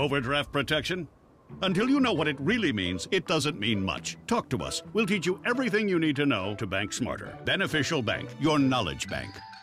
Overdraft protection? Until you know what it really means, it doesn't mean much. Talk to us. We'll teach you everything you need to know to bank smarter. Beneficial Bank, your knowledge bank.